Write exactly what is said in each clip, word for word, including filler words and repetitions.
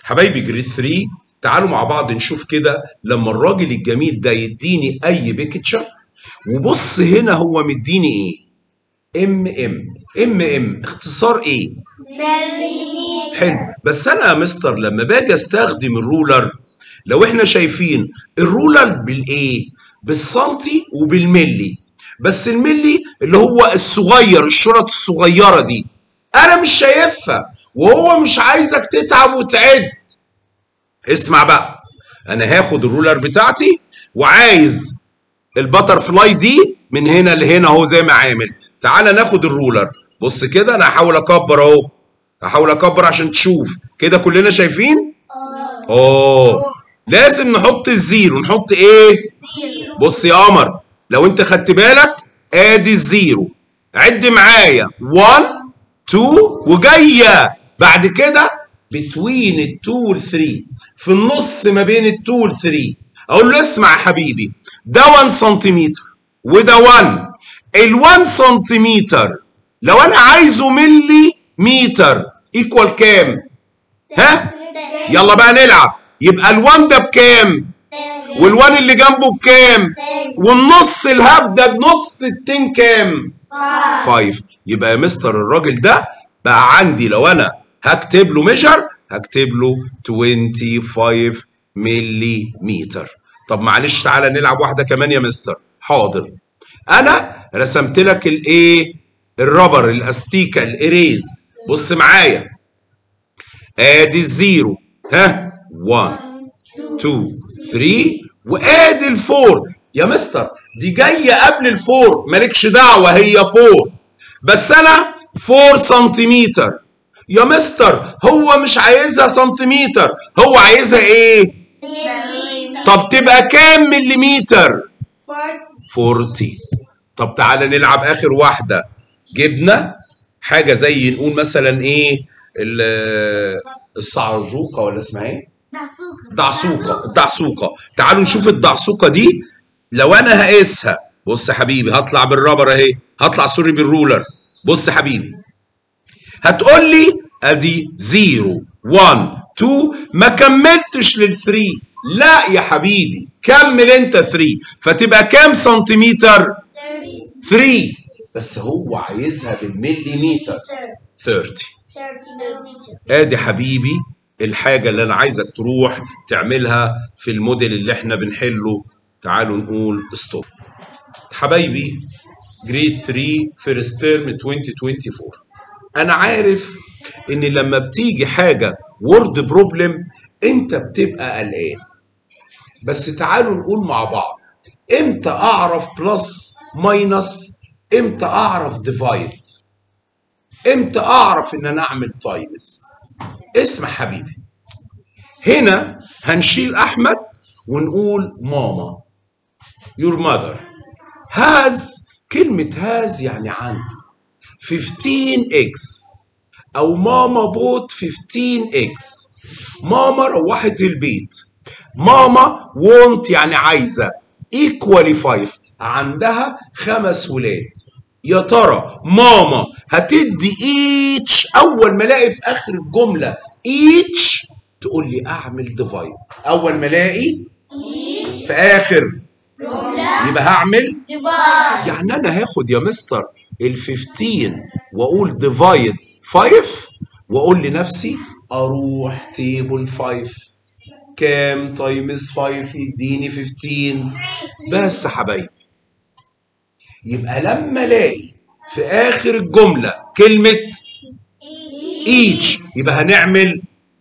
حبايبي جريد ثري، تعالوا مع بعض نشوف كده لما الراجل الجميل ده يديني اي بيكتشر، وبص هنا هو مديني ايه؟ ام ام ام ام اختصار ايه؟ مليمتر. حلو. بس انا يا مستر لما باجي استخدم الرولر، لو احنا شايفين الرولر بالايه؟ بالسنتي وبالملي، بس الملي اللي هو الصغير، الشرط الصغيره دي انا مش شايفها، وهو مش عايزك تتعب وتعد. اسمع بقى، انا هاخد الرولر بتاعتي وعايز البتر فلاي دي من هنا لهنا اهو زي ما عامل. تعالى ناخد الرولر، بص كده انا هحاول اكبر اهو، هحاول اكبر عشان تشوف كده. كلنا شايفين؟ اه لازم نحط الزيرو. نحط ايه؟ زيرو. بص يا قمر، لو انت خدت بالك ادي الزيرو، عد معايا واحد اتنين وجايه بعد كده بتوين الاتنين والتلاتة، في النص ما بين الاتنين والتلاتة. اقول له اسمع يا حبيبي، ده واحد سنتيمتر وده واحد. ال1 سنتيمتر لو انا عايزه ملي متر ايكوال كام؟ ها؟ يلا بقى نلعب. يبقى ال1 ده بكام؟ وال1 اللي جنبه بكام؟ والنص الهاف ده بنص التين كام؟ خمسة. يبقى يا مستر الراجل ده بقى عندي لو انا هكتب له ميجر هكتب له خمسة وعشرين ملي متر. طب معلش تعالى نلعب واحده كمان يا مستر. حاضر. انا رسمت لك الايه؟ الربر، الاستيكه، الاريز. بص معايا، ادي الزيرو، ها؟ واحد اتنين تلاتة وادي الفور. يا مستر دي جايه قبل الفور، مالكش دعوه، هي فور، بس انا أربعة سنتيمتر. يا مستر هو مش عايزها سنتيمتر، هو عايزها ايه؟ مليمتر. طب تبقى كام مليمتر؟ أربعين. أربعين. طب تعالى نلعب اخر واحده. جبنا حاجه زي نقول مثلا ايه؟ الصعرجوقه ولا اسمها ايه؟ دعسوقة. دعسوقه. الدعسوقه. تعالوا نشوف الدعسوقه دي لو انا هقيسها. بص يا حبيبي، هطلع بالرابر اهي، هطلع سوري بالرولر. بص يا حبيبي، هتقول لي ادي صفر واحد اتنين، ما كملتش للثري. لا يا حبيبي كمل انت ثري، فتبقى كام سنتيمتر؟ ثري. بس هو عايزها بالمليمتر. ثلاثين. ثلاثين مليمتر. ادي حبيبي الحاجه اللي انا عايزك تروح تعملها في الموديل اللي احنا بنحله. تعالوا نقول ستوب. حبايبي جريد ثري فيرست تيرم ألفين واربعة وعشرين، انا عارف ان لما بتيجي حاجه وورد بروبلم انت بتبقى قلقان، بس تعالوا نقول مع بعض امتى اعرف بلس ماينس، امتى اعرف ديفايد، امتى اعرف ان انا اعمل تايمز. اسمع حبيبي، هنا هنشيل احمد ونقول ماما. your mother has، كلمة has يعني عنده خمستاشر اكس، او ماما بوت خمستاشر اكس. ماما روحت البيت. ماما want يعني عايزة equally خمسة، عندها خمس ولاد. يا ترى ماما هتدي each اول ما الاقي في اخر الجمله each تقول لي اعمل ديفايد. اول ما الاقي في اخر جمله يبقى هعمل ديفايد. يعني انا هاخد يا مستر ال خمستاشر واقول ديفايد خمسة، واقول لنفسي اروح تيبل خمسة، كام تايمز خمسة يديني خمستاشر. بس يا حبايبي يبقى لما الاقي في اخر الجمله كلمه ايتش يبقى هنعمل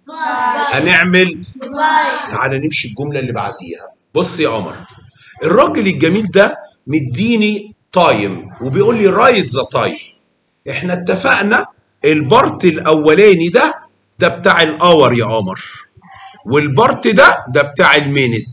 هنعمل تعالى نمشي الجمله اللي بعديها. بص يا عمر، الراجل الجميل ده مديني تايم وبيقول لي رايت ذا تايم. احنا اتفقنا البارت الاولاني ده ده بتاع الاور يا عمر، والبارت ده ده بتاع المينت.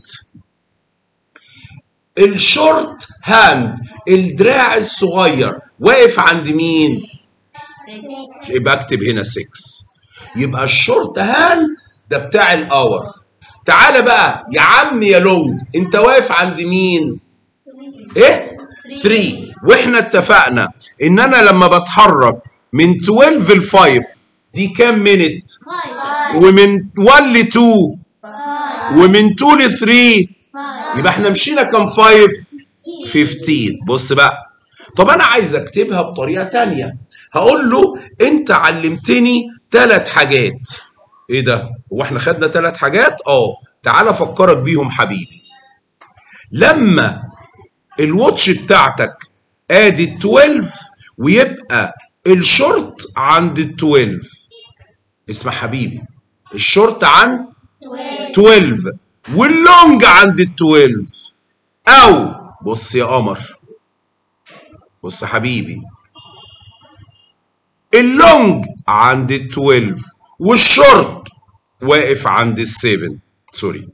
الشورت هاند الدراع الصغير واقف عند مين؟ يبقى اكتب هنا ستة. يبقى الشورت هاند ده بتاع الاور. تعالى بقى يا عم يا لونج، انت واقف عند مين؟ ايه؟ ثري. واحنا اتفقنا ان انا لما بتحرك من اتناشر ل خمسة دي كام مينت؟ فايف. ومن واحد ل اتنين فايف. ومن اتنين ل تلاتة فايف. يبقى احنا مشينا كام؟ خمسة. خمستاشر. بص بقى، طب انا عايز اكتبها بطريقه تانية. هقول له انت علمتني ثلاث حاجات. ايه ده؟ هو احنا خدنا ثلاث حاجات؟ اه، تعالى افكرك بيهم حبيبي. لما الواتش بتاعتك ادي ال اتناشر ويبقى الشورت عند ال اتناشر، اسمع حبيبي، الشورت عند اتناشر واللونج عند ال اتناشر. او بص يا قمر، بص يا حبيبي، اللونج عند ال اتناشر والشورت واقف عند ال سبعة. سوري،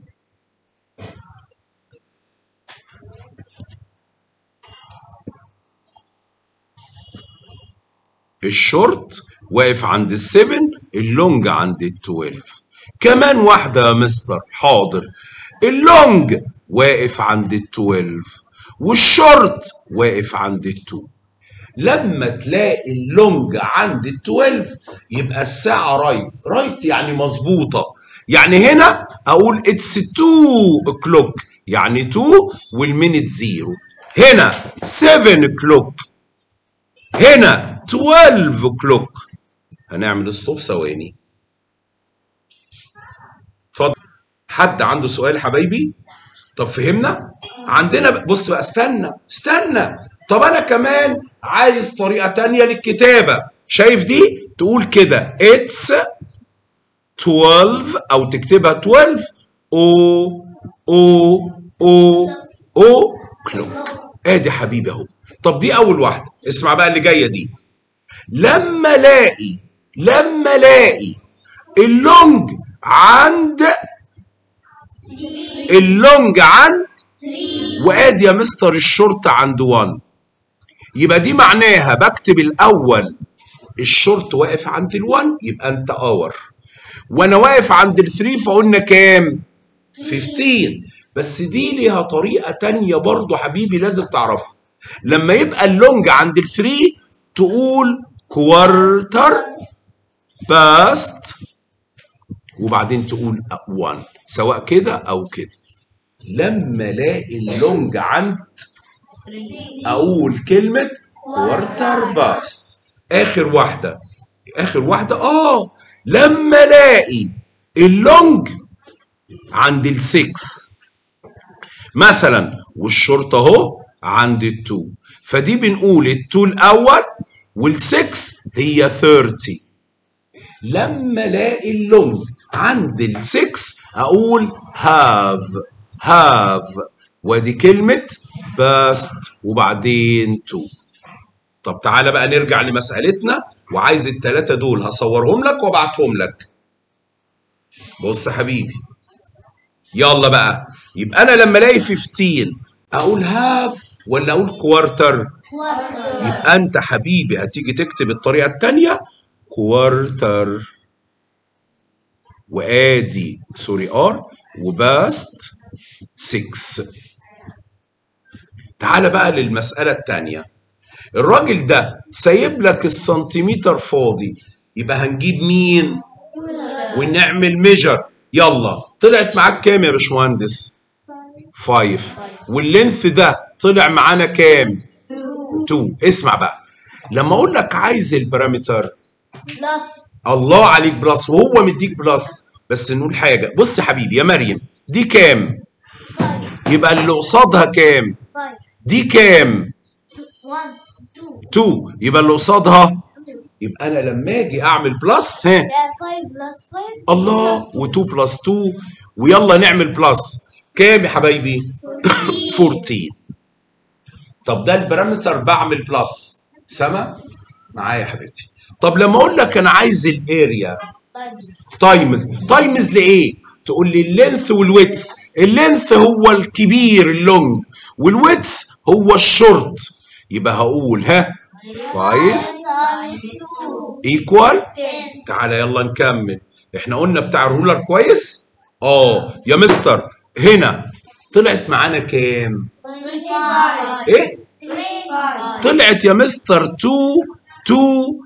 الشورت واقف عند ال سبعة، اللونج عند ال اتناشر. كمان واحدة يا مستر. حاضر، اللونج واقف عند ال اتناشر والشورت واقف عند ال اتنين. لما تلاقي اللونج عند ال اتناشر يبقى الساعة رايت. رايت يعني مظبوطة. يعني هنا أقول اتس اتنين o'clock، يعني اتنين والمينت زيرو. هنا سبعة o'clock، هنا اتناشر o'clock. هنعمل ستوب ثواني. اتفضل. حد عنده سؤال حبايبي؟ طب فهمنا؟ عندنا بص بقى، استنى استنى. طب انا كمان عايز طريقة تانية للكتابة. شايف دي؟ تقول كده اتس اتناشر او تكتبها اتناشر او او او او كلوك. ادي حبيبي اهو. طب دي اول واحدة. اسمع بقى اللي جاية دي. لما الاقي لما الاقي اللونج عند اللونج عند وادي يا مستر الشورت عند واحد، يبقى دي معناها بكتب الاول الشورت واقف عند الواحد يبقى انت اور، وانا واقف عند الثري فقلنا كام؟ خمستاشر. بس دي ليها طريقه تانية برضو حبيبي لازم تعرفها. لما يبقى اللونج عند الثري تقول كوارتر باست وبعدين تقول واحد، سواء كده او كده. لما الاقي اللونج عند اقول كلمه كوارتر باست. اخر واحده اخر واحده اه لما الاقي اللونج عند السكس مثلا والشورت اهو عند التو، فدي بنقول التو الاول والسكس هي ثلاثين. لما الاقي اللونج عند السكس اقول هاف هاف وادي كلمة باست وبعدين تو. طب تعالى بقى نرجع لمسألتنا، وعايز التلاتة دول هصورهم لك وابعتهم لك. بص يا حبيبي، يلا بقى. يبقى انا لما الاقي خمستاشر اقول هاف ولا اقول كوارتر؟ يبقى انت حبيبي هتيجي تكتب الطريقة التانية كوارتر وادي سوري ار وباست ستة. تعال بقى للمسألة التانية. الراجل ده سايب لك السنتيمتر فاضي، يبقى هنجيب مين ونعمل ميجر. يلا، طلعت معاك كام يا باشمهندس؟ خمسة. واللينث ده طلع معانا كام؟ اتنين. اسمع بقى، لما اقول لك عايز البارامتر بلس، الله عليك بلس، وهو مديك بلس. بس نقول حاجة، بص يا حبيبي يا مريم، دي كام؟ يبقى اللي قصادها كام؟ دي كام؟ اتنين. يبقى اللي قصادها، يبقى انا لما اجي اعمل بلس ها خمسة بلس خمسة الله و2 بلس اتنين، ويلا نعمل بلس كام يا حبايبي؟ اربعتاشر. طب ده البارامتر بعمل بلس. سما معايا يا حبيبتي؟ طب لما اقول لك انا عايز الاريا تايمز، تايمز لايه؟ تقول لي اللينث والويتس. اللينث هو الكبير اللونج، والويتس هو الشورت. يبقى هقول ها خمسة ايكوال. تعالى يلا نكمل. احنا قلنا بتاع الرولر كويس؟ اه يا مستر. هنا طلعت معانا كام؟ ايه؟ طلعت يا مستر اتنين اتنين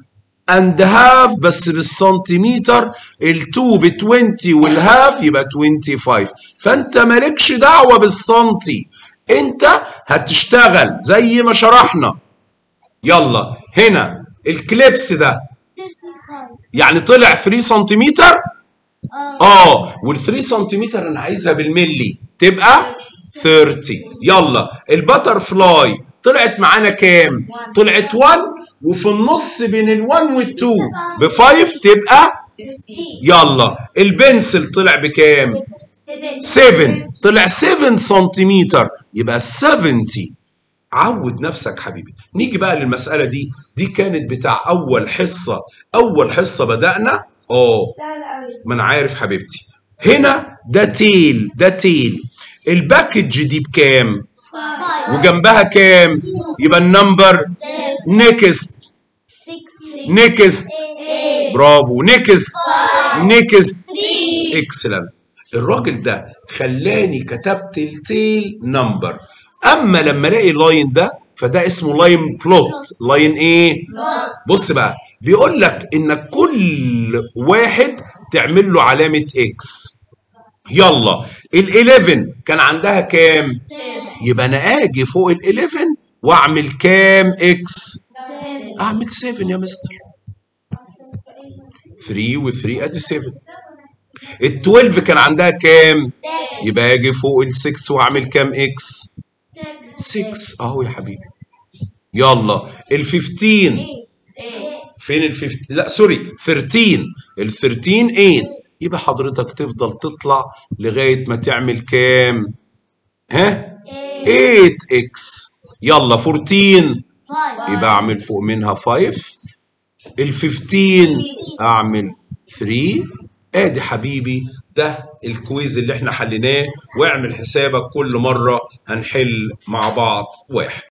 and half بس بالسنتيمتر، التو ب عشرين والهاف يبقى خمسة وعشرين. فانت مالكش دعوه بالسنتي، انت هتشتغل زي ما شرحنا. يلا هنا الكليبس ده يعني طلع ثلاثة سنتيمتر. اه وال ثلاثة سنتيمتر انا عايزها بالملي تبقى ثلاثين. يلا الباتر فلاي طلعت معانا كام؟ طلعت واحد، وفي النص بين ال1 وال2 ب خمسة تبقى. يلا البنسل طلع بكام؟ سبعة، طلع سبعة سنتيمتر يبقى سبعين. عود نفسك حبيبي. نيجي بقى للمسألة دي، دي كانت بتاع أول حصة، أول حصة بدأنا. اه ما أنا عارف حبيبتي. هنا ده تيل، ده تيل. الباكج دي بكام؟ وجنبها كام؟ يبقى النمبر نيكست، نيكست، برافو، نيكست، نيكست، اكسلنت. الراجل ده خلاني كتبت التيل نمبر. اما لما الاقي لاين ده فده اسمه لاين بلوت. لاين ايه؟ بص بقى بيقول لك انك كل واحد تعمل له علامه اكس. يلا ال احداشر كان عندها كام؟ يبقى انا اجي فوق ال احداشر واعمل كام اكس؟ اعمل سبعة يا مستر. ثلاثة و ثلاثة ادي سبعة. ال اثناشر كان عندها كام؟ يبقى اجي فوق ال ستة واعمل كام اكس؟ ستة اهو يا حبيبي. يلا ال خمستاشر فين ال خمستاشر؟ لا سوري ثلاثة عشر. ال ثلاثة عشر تمانية. يبقى حضرتك تفضل تطلع لغايه ما تعمل كام؟ ها؟ تمانية اكس. يلا أربعتاشر يبقى اعمل فوق منها خمسة. ال خمستاشر اعمل ثلاثة. ادي حبيبي ده الكويز اللي احنا حليناه، واعمل حسابك كل مره هنحل مع بعض واحد.